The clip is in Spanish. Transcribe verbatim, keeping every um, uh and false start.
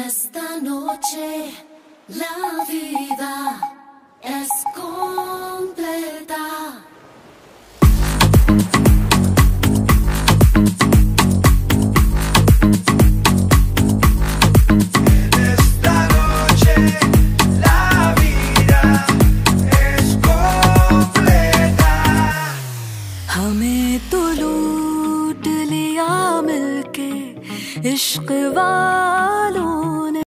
Esta noche la vida es completa. हमें तो लूट लिया मिलके इश्क वालों